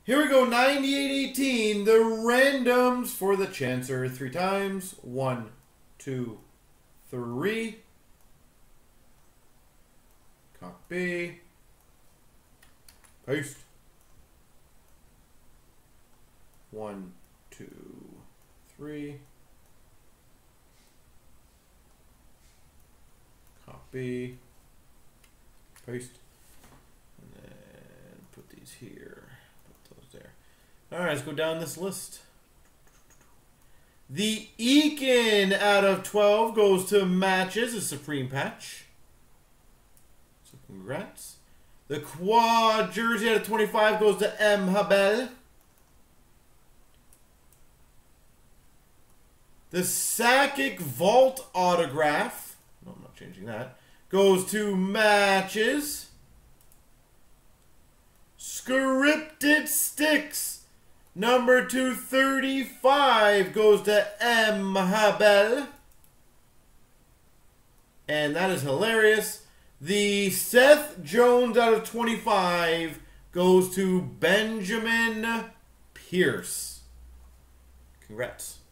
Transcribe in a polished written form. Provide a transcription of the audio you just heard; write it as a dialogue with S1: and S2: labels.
S1: Here we go, 98-18. The randoms for the Chancer 3 times. 1, 2, 3. Copy. Paste. 1, 2, 3. Copy. Paste. And then put these here. Put those there. Alright, let's go down this list. The Eakin out of 12 goes to Matches, a Supreme patch. So congrats. The Quad jersey out of 25 goes to McDavid. The Sakic Vault autograph, no, I'm not changing that, goes to Matches. Scripted Sticks, number 235, goes to McDavid. And that is hilarious. The Seth Jones out of 25 goes to Benjamin Pierce. Congrats.